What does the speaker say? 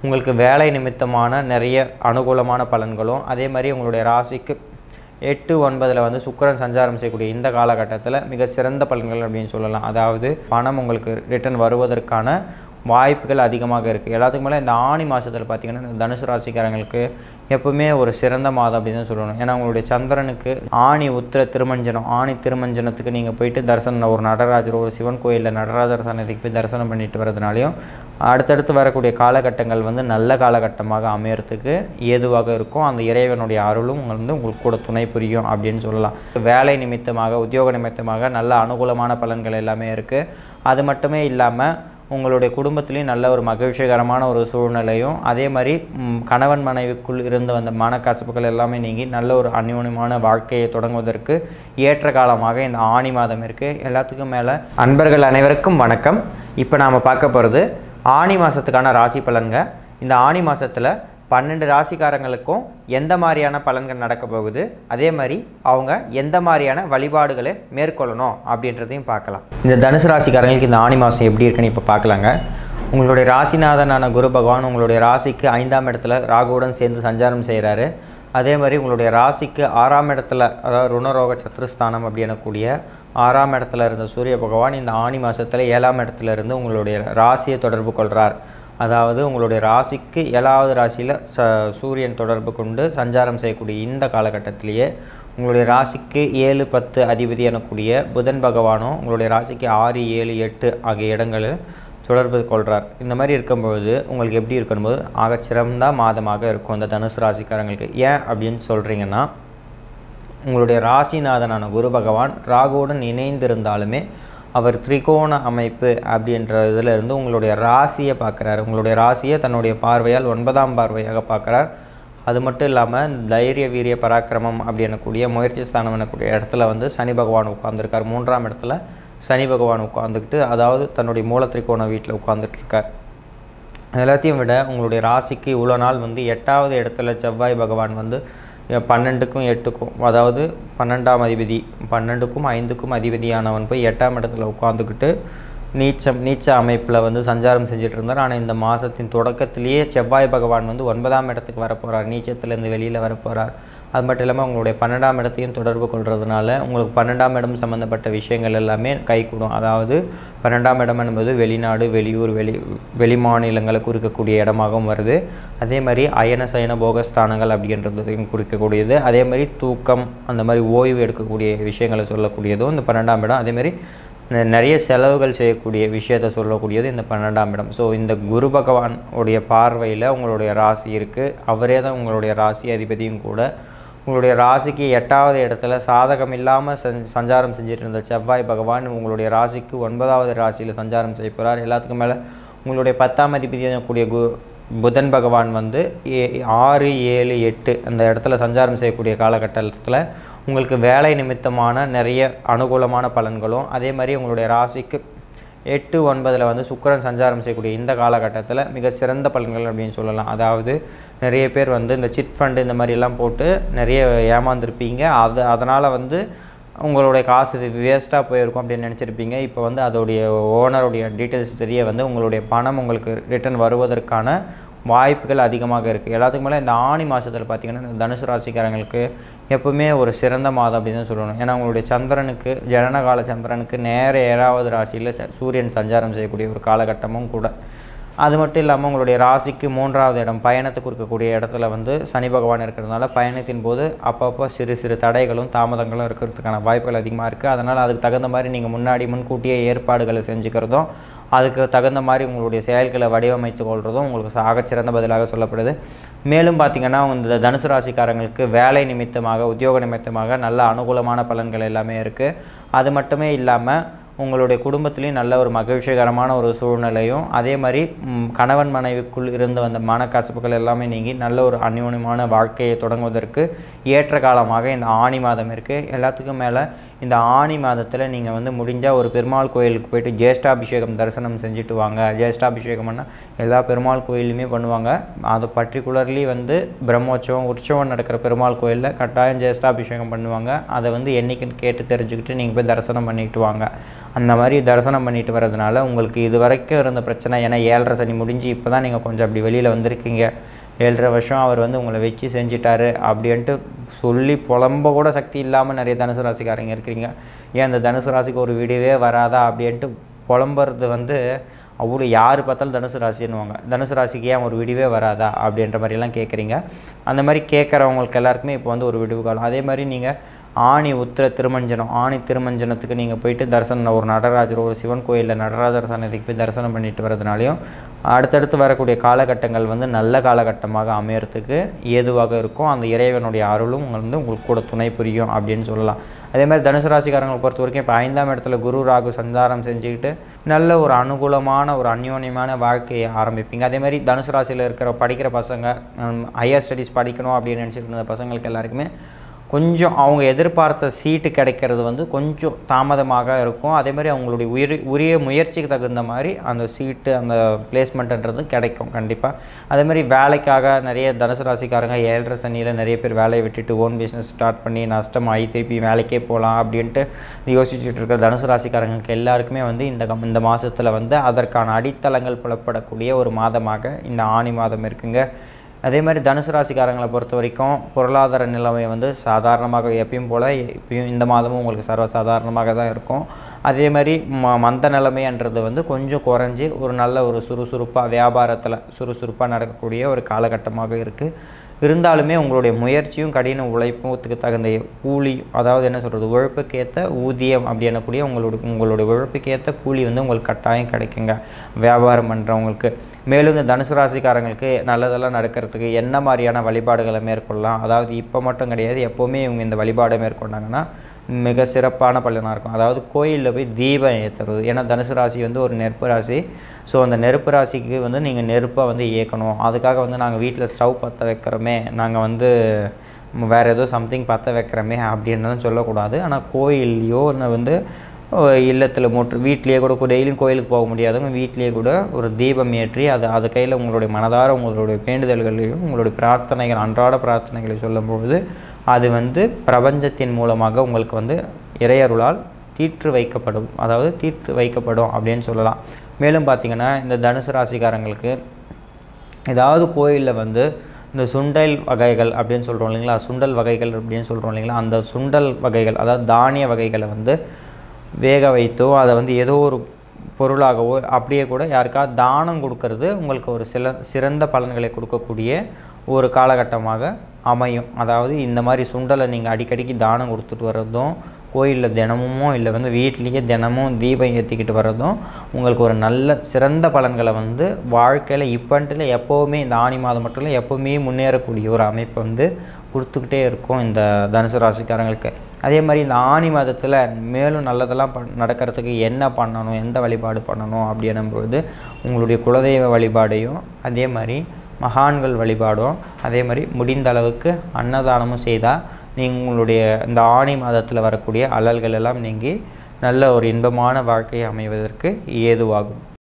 உங்களுக்கு வேலை நிமித்தமான நிறைய அனுகூலமான பலன்களும், அதே மாதிரி உங்களுடைய ராசிக்கு 8, 9 வந்து சுக்கிரன் சஞ்சாரம் செய்யக்கூடிய இந்த காலகட்டத்தில் மிக சிறந்த பலன்கள் அப்படின்னு சொல்லலாம். அதாவது பணம் உங்களுக்கு ரிட்டர்ன் வருவதற்கான வாய்ப்புகள் அதிகமாக இருக்குது. எல்லாத்துக்கும் மேலே இந்த ஆணி மாதத்தில் பார்த்திங்கன்னா இந்த தனுசு ராசிக்காரங்களுக்கு எப்பவுமே ஒரு சிறந்த மாதம் அப்படின்னு தான் சொல்லணும். ஏன்னா உங்களுடைய சந்திரனுக்கு ஆணி உத்திர திருமஞ்சனம், ஆணி திருமஞ்சனத்துக்கு நீங்கள் போயிட்டு தரிசனம் ஒரு நடராஜர் ஒரு சிவன் கோயிலில் நடராஜர் சன்னதிக்கு போய் தரிசனம் பண்ணிட்டு வரதுனாலையும் அடுத்தடுத்து வரக்கூடிய காலகட்டங்கள் வந்து நல்ல காலகட்டமாக அமையறதுக்கு ஏதுவாக இருக்கும். அந்த இறைவனுடைய அருளும் உங்களுக்கு கூட துணை புரியும் அப்படின்னு சொல்லலாம். வேலை நிமித்தமாக உத்தியோக நிமித்தமாக நல்ல அனுகூலமான பலன்கள் எல்லாமே இருக்குது. அது மட்டுமே இல்லாமல் உங்களுடைய குடும்பத்திலையும் நல்ல ஒரு மகிழ்ச்சிகரமான ஒரு சூழ்நிலையும், அதே மாதிரி கணவன் மனைவிக்குள் இருந்து வந்த மனக்கசப்புகள் எல்லாமே நீங்கி நல்ல ஒரு அந்யோன்யமான வாழ்க்கையை தொடங்குவதற்கு ஏற்ற காலமாக இந்த ஆணி மாதம் இருக்குது. எல்லாத்துக்கும் மேலே அன்பர்கள் அனைவருக்கும் வணக்கம். இப்போ நாம் பார்க்க போகிறது ஆணி மாதத்துக்கான ராசி பலன்க. இந்த ஆணி மாதத்தில் 12 ராசிக்காரங்களுக்கும் எந்த மாதிரியான பலன்கள் நடக்க போகுது, அதே மாதிரி அவங்க எந்த மாதிரியான வழிபாடுகளை மேற்கொள்ளணும் அப்படின்றதையும் பார்க்கலாம். இந்த தனுசு ராசிக்காரங்களுக்கு இந்த ஆணி மாதம் எப்படி இருக்குன்னு இப்போ பார்க்கலாங்க. உங்களுடைய ராசிநாதனான குரு பகவான் உங்களுடைய ராசிக்கு 5ஆம் இடத்துல ராகுவுடன் சேர்ந்து சஞ்சாரம் செய்கிறாரு. அதே மாதிரி உங்களுடைய ராசிக்கு 6ஆம் இடத்துல, அதாவது ருணரோக சத்ருஸ்தானம் அப்படி எனக்கூடிய 6ஆம் இடத்துல இருந்த சூரிய பகவான் இந்த ஆணி மாதத்தில் 7ஆம் இடத்துல இருந்து உங்களுடைய ராசியை தொடர்பு கொள்கிறார். அதாவது உங்களுடைய ராசிக்கு 7வது ராசியில் சூரியன் தொடர்பு கொண்டு சஞ்சாரம் செய்யக்கூடிய இந்த காலகட்டத்திலேயே உங்களுடைய ராசிக்கு 7, 10 அதிபதி எனக்கூடிய புதன் பகவானும் உங்களுடைய ராசிக்கு 6, 7, 8 ஆகிய இடங்களில் தொடர்பு கொள்கிறார். இந்த மாதிரி இருக்கும்போது உங்களுக்கு எப்படி இருக்கும்போது ஆகச்சிறந்த மாதமாக இருக்கும் இந்த தனுசு ராசிக்காரங்களுக்கு. ஏன் அப்படின்னு சொல்கிறீங்கன்னா, உங்களுடைய ராசிநாதனான குரு பகவான் ராகுவுடன் இணைந்திருந்தாலுமே அவர் திரிகோண அமைப்பு அப்படின்ற இதில் இருந்து உங்களுடைய ராசியை பார்க்குறாரு. உங்களுடைய ராசியை தன்னுடைய பார்வையால் 9ஆம் பார்வையாக பார்க்குறார். அது மட்டும் இல்லாமல் தைரிய வீரிய பராக்கிரமம் அப்படி எனக்கூடிய முயற்சி ஸ்தானம் எனக்கூடிய இடத்துல வந்து சனி பகவான் உட்கார்ந்துருக்கார். 3ஆம் இடத்துல சனி பகவான் உட்காந்துக்கிட்டு, அதாவது தன்னுடைய மூல திரிகோண வீட்டில் உட்காந்துட்டு இருக்கார். எல்லாத்தையும் விட உங்களுடைய ராசிக்கு இவ்வளோ நாள் வந்து 8வது இடத்துல செவ்வாய் பகவான் வந்து 12க்கும் 8க்கும், அதாவது 12ஆம் அதிபதி 12க்கும் 5க்கும் அதிபதியானவன் போய் 8ஆம் இடத்துல உட்காந்துக்கிட்டு நீச்ச அமைப்பில் வந்து சஞ்சாரம் செஞ்சுட்டு இருந்தார். ஆனால் இந்த மாதத்தின் தொடக்கத்திலேயே செவ்வாய் பகவான் வந்து 9ஆம் இடத்துக்கு வரப்போகிறார். நீச்சத்துலேருந்து வெளியில் வரப்போகிறார். அது மட்டும் இல்லாமல் உங்களுடைய 12ஆம் இடத்தையும் தொடர்பு கொள்கிறதுனால உங்களுக்கு 12ஆம் இடம் சம்மந்தப்பட்ட விஷயங்கள் எல்லாமே கைகூடும். அதாவது 12ஆம் இடம் என்பது வெளிநாடு, வெளியூர், வெளி மாநிலங்களுக்கு குறிக்கக்கூடிய இடமாகவும் வருது. அதே மாதிரி அயன சயன போகஸ்தானங்கள் அப்படின்றதையும் குறிக்கக்கூடியது. அதே மாதிரி தூக்கம், அந்த மாதிரி ஓய்வு எடுக்கக்கூடிய விஷயங்களை சொல்லக்கூடியதும் இந்த 12ஆம் இடம். அதேமாதிரி நிறைய செலவுகள் செய்யக்கூடிய விஷயத்தை சொல்லக்கூடியது இந்த 12ஆம் இடம். ஸோ இந்த குரு பகவான் உடைய பார்வையில் உங்களுடைய ராசி இருக்குது. அவரே தான் உங்களுடைய ராசி அதிபதியும் கூட. உங்களுடைய ராசிக்கு 8வது இடத்துல சாதகம் இல்லாமல் சஞ்சாரம் செஞ்சுட்டு இருந்த செவ்வாய் பகவான் உங்களுடைய ராசிக்கு 9வது ராசியில் சஞ்சாரம் செய்ய போகிறார். எல்லாத்துக்கும் மேலே உங்களுடைய 10ஆம் அதிபதி கூடிய புதன் பகவான் வந்து 6, 7, 8 அந்த இடத்துல சஞ்சாரம் செய்யக்கூடிய காலகட்டத்தில் உங்களுக்கு வேலை நிமித்தமான நிறைய அனுகூலமான பலன்களும், அதே மாதிரி உங்களுடைய ராசிக்கு 8, 9 வந்து சுக்கிரன் சஞ்சாரம் செய்யக்கூடிய இந்த காலகட்டத்தில் மிக சிறந்த பலன்கள் அப்படின்னு சொல்லலாம். அதாவது நிறைய பேர் வந்து இந்த சிட் ஃபண்டு இந்த மாதிரிலாம் போட்டு நிறைய ஏமாந்துருப்பீங்க. அதனால் வந்து உங்களுடைய காசு வேஸ்ட்டாக போயிருக்கும் அப்படின்னு நினச்சிருப்பீங்க. இப்போ வந்து அதோடைய ஓனருடைய டீட்டெயில்ஸ் தெரிய வந்து உங்களுடைய பணம் உங்களுக்கு ரிட்டர்ன் வருவதற்கான வாய்ப்புகள் அதிகமாக இருக்குது. எல்லாத்துக்கும் மேலே இந்த ஆணி மாதத்தில் பார்த்திங்கன்னா இந்த தனுசு ராசிக்காரங்களுக்கு எப்பவுமே ஒரு சிறந்த மாதம் அப்படின்னு தான் சொல்லணும். ஏன்னா உங்களுடைய சந்திரனுக்கு ஜனனகால சந்திரனுக்கு நேர 7வது ராசியில் சூரியன் சஞ்சாரம் செய்யக்கூடிய ஒரு காலகட்டமும் கூட. அது மட்டும் இல்லாமல் உங்களுடைய ராசிக்கு 3வது இடம் பயணத்துக்கு இருக்கக்கூடிய இடத்துல வந்து சனி பகவான் இருக்கிறதுனால பயணத்தின் போது அப்பப்போ சிறு சிறு தடைகளும் தாமதங்களும் இருக்கிறதுக்கான வாய்ப்புகள் அதிகமாக இருக்குது. அதனால் அதுக்கு தகுந்த மாதிரி நீங்கள் முன்கூட்டியே ஏற்பாடுகளை செஞ்சுக்கிறதும், அதுக்கு தகுந்த மாதிரி உங்களுடைய செயல்களை வடிவமைத்து கொள்வதும் உங்களுக்கு ஆகச்சிறந்த பதிலாக சொல்லப்படுது. மேலும் பார்த்திங்கன்னா இந்த தனுசு ராசிக்காரங்களுக்கு வேலை நிமித்தமாக உத்தியோக நிமித்தமாக நல்ல அனுகூலமான பலன்கள் எல்லாமே இருக்குது. அது மட்டுமே இல்லாமல் உங்களுடைய குடும்பத்திலையும் நல்ல ஒரு மகிழ்ச்சிகரமான ஒரு சூழ்நிலையும், அதே மாதிரி கணவன் மனைவிக்குள் இருந்து வந்த மனக்கசப்புகள் எல்லாமே நீங்கி நல்ல ஒரு அந்யோன்யமான வாழ்க்கையை தொடங்குவதற்கு ஏற்ற காலமாக இந்த ஆணி மாதம் இருக்குது. எல்லாத்துக்கும் மேலே இந்த ஆனி மாதத்தில் நீங்கள் வந்து முடிஞ்சால் ஒரு பெருமாள் கோயிலுக்கு போயிட்டு ஜேஷ்டாபிஷேகம் தரிசனம் செஞ்சுட்டு வாங்க. ஜேஷ்டாபிஷேகம்னா எல்லா பெருமாள் கோயிலுமே பண்ணுவாங்க. அது பர்டிகுலர்லி வந்து பிரம்மோற்சவம் உற்சவம் நடக்கிற பெருமாள் கோயிலில் கட்டாயம் ஜேஷ்டாபிஷேகம் பண்ணுவாங்க. அதை வந்து என்றைக்குன்னு கேட்டு தெரிஞ்சுக்கிட்டு நீங்கள் போய் தரிசனம் பண்ணிட்டு வாங்க. அந்த மாதிரி தரிசனம் பண்ணிட்டு வரதுனால உங்களுக்கு இது வரைக்கும் இருந்த பிரச்சனை, ஏன்னா 7.5 சனி முடிஞ்சு இப்போ தான் நீங்கள் கொஞ்சம் அப்படி வெளியில் வந்திருக்கீங்க, 7.5 வருஷம் அவர் வந்து உங்களை வச்சு செஞ்சிட்டாரு அப்படின்ட்டு சொல்லி புலம்ப கூட சக்தி இல்லாமல் நிறைய தனுசு ராசிக்காரங்க இருக்கிறீங்க. ஏன் அந்த தனுசு ராசிக்கு ஒரு வீடியோவே வராதா அப்படின்ட்டு புலம்புறது வந்து அவ்வளோ யார் பார்த்தாலும் தனுசு ராசின்னுவாங்க. தனுசு ராசிக்கு ஏன் ஒரு விடிவே வராதா அப்படின்ற மாதிரிலாம் கேட்குறீங்க. அந்த மாதிரி கேட்குறவங்களுக்கு எல்லாருக்குமே இப்போ வந்து ஒரு விடிவு காலம். அதே மாதிரி நீங்கள் ஆணி உத்திர திருமஞ்சனம், ஆணி திருமஞ்சனத்துக்கு நீங்கள் போயிட்டு தரிசனம் ஒரு நடராஜர் ஒரு சிவன் கோயிலில் நடராஜர் சன்னதிக்கு போய் தரிசனம் பண்ணிட்டு வரதுனாலையும் அடுத்தடுத்து வரக்கூடிய காலகட்டங்கள் வந்து நல்ல காலகட்டமாக அமையறதுக்கு ஏதுவாக இருக்கும். அந்த இறைவனுடைய அருளும் வந்து உங்களுக்கு கூட துணை புரியும் அப்படின்னு சொல்லலாம். அதே மாதிரி தனுசு ராசிக்காரங்களை பொறுத்த வரைக்கும் இப்போ 5ஆம் இடத்துல குரு ராகு சஞ்சாரம் செஞ்சுக்கிட்டு நல்ல ஒரு அனுகூலமான ஒரு அந்யோன்யமான வாழ்க்கையை ஆரம்பிப்பீங்க. அதே மாதிரி தனுசு ராசியில் இருக்கிற படிக்கிற பசங்க, ஹையர் ஸ்டடீஸ் படிக்கணும் அப்படின்னு நினச்சிட்டு இருந்த பசங்களுக்கு எல்லாருக்குமே கொஞ்சம் அவங்க எதிர்பார்த்த சீட்டு கிடைக்கிறது வந்து கொஞ்சம் தாமதமாக இருக்கும். அதே மாதிரி அவங்களுடைய உரிய முயற்சிக்கு தகுந்த மாதிரி அந்த சீட்டு அந்த பிளேஸ்மெண்ட்டுன்றது கிடைக்கும் கண்டிப்பாக. அதே மாதிரி வேலைக்காக நிறைய தனுசு ராசிக்காரங்க 7.5 சனியில் நிறைய பேர் வேலையை விட்டுட்டு ஓன் பிஸ்னஸ் ஸ்டார்ட் பண்ணி நஷ்டமாகி திருப்பி வேலைக்கே போகலாம் அப்படின்ட்டு யோசிச்சுட்டு இருக்கிற தனுசு ராசிக்காரங்களுக்கு எல்லாருக்குமே வந்து இந்த மாதத்தில் வந்து அதற்கான அடித்தளங்கள் புலப்படக்கூடிய ஒரு மாதமாக இந்த ஆணி மாதம் இருக்குங்க. அதே மாதிரி தனுசு ராசிக்காரங்களை பொறுத்த வரைக்கும் பொருளாதார நிலைமை வந்து சாதாரணமாக எப்பயும் போல் இப்பயும் இந்த மாதமும் உங்களுக்கு சர்வசாதாரணமாக தான் இருக்கும். அதே மாதிரி மந்த நிலைமைன்றது வந்து கொஞ்சம் குறைஞ்சி ஒரு நல்ல ஒரு சுறுசுறுப்பாக வியாபாரத்தில் சுறுசுறுப்பாக நடக்கக்கூடிய ஒரு காலகட்டமாக இருக்குது. இருந்தாலுமே உங்களுடைய முயற்சியும் கடின உழைப்புக்கு தகுந்த கூலி, அதாவது என்ன சொல்கிறது, உழைப்புக்கேற்ற ஊதியம் அப்படி எனக்கூடிய உங்களுடைய உழைப்புக்கேற்ற கூலி வந்து உங்களுக்கு கட்டாயம் கிடைக்குங்க வியாபாரம் பண்ணுறவங்களுக்கு. மேலும் இந்த தனுசு ராசிக்காரங்களுக்கு நல்லதெல்லாம் நடக்கிறதுக்கு என்ன மாதிரியான வழிபாடுகளை மேற்கொள்ளலாம், அதாவது இப்போ மட்டும் கிடையாது எப்போவுமே இவங்க இந்த வழிபாடை மேற்கொண்டாங்கன்னா மிக சிறப்பான பலனாக இருக்கும். அதாவது கோயிலில் போய் தீபம் ஏற்றுறது. ஏன்னா தனுசு ராசி வந்து ஒரு நெருப்பு ராசி. ஸோ அந்த நெருப்பு ராசிக்கு வந்து நீங்கள் நெருப்பை வந்து இயக்கணும். அதுக்காக வந்து நாங்கள் வீட்டில் ஸ்டவ் பற்ற வைக்கிறோமே, நாங்கள் வந்து வேறு ஏதோ சம்திங் பற்ற வைக்கிறோமே அப்படின்லாம் சொல்லக்கூடாது. ஆனால் கோயில்லையோ வந்து இல்லத்தில் வீட்லேயே கூட டெய்லியும் கோயிலுக்கு போக முடியாதவங்க வீட்லேயே கூட ஒரு தீபம் ஏற்றி அது கையில் உங்களுடைய மனதார உங்களுடைய வேண்டுதல்களையும் உங்களுடைய பிரார்த்தனைகள் அன்றாட பிரார்த்தனைகளை சொல்லும்பொழுது அது வந்து பிரபஞ்சத்தின் மூலமாக உங்களுக்கு வந்து இறையருளால் தீர்த்து வைக்கப்படும் அப்படின்னு சொல்லலாம். மேலும் பார்த்திங்கன்னா இந்த தனுசு ராசிக்காரங்களுக்கு ஏதாவது கோயிலில் வந்து இந்த சுண்டல் வகைகள் அப்படின்னு சொல்கிறோம் இல்லைங்களா, சுண்டல் வகைகள் அப்படின்னு சொல்கிறோம் இல்லைங்களா, அந்த சுண்டல் வகைகள் அதாவது தானிய வகைகளை வந்து வேக வைத்தோ அதை வந்து ஏதோ ஒரு பொருளாகவோ அப்படியே கூட யாருக்காவது தானம் கொடுக்கறது உங்களுக்கு ஒரு சிறந்த பலன்களை கொடுக்கக்கூடிய ஒரு காலகட்டமாக அமையும். அதாவது இந்த மாதிரி சுண்டலை நீங்கள் அடிக்கடிக்கு தானம் கொடுத்துட்டு வர்றதும் கோயிலில் தினமுமோ இல்லை வந்து வீட்லேயே தினமும் தீபம் ஏற்றிக்கிட்டு வர்றதும் உங்களுக்கு ஒரு நல்ல சிறந்த பலன்களை வந்து வாழ்க்கையில் இப்பன்ட்டு எப்போவுமே இந்த ஆணி மாதம் மட்டும் இல்லை எப்போவுமே முன்னேறக்கூடிய ஒரு அமைப்பை வந்து கொடுத்துக்கிட்டே இருக்கும் இந்த தனுசு ராசிக்காரங்களுக்கு. அதே மாதிரி இந்த ஆணி மாதத்தில் மேலும் நல்லதெல்லாம் நடக்கிறதுக்கு என்ன பண்ணணும், எந்த வழிபாடு பண்ணணும் அப்படின்னும்போது உங்களுடைய குலதெய்வ வழிபாடையும் அதே மாதிரி மகான்கள் வழிபாடும் அதே மாதிரி முடிந்த அளவுக்கு அன்னதானமும் செய்தால் உங்களுடைய இந்த ஆணி மாதத்தில் வரக்கூடிய அல்லல்கள் எல்லாம் நீங்கி நல்ல ஒரு இன்பமான வாழ்க்கையை அமைவதற்கு ஏதுவாகும்.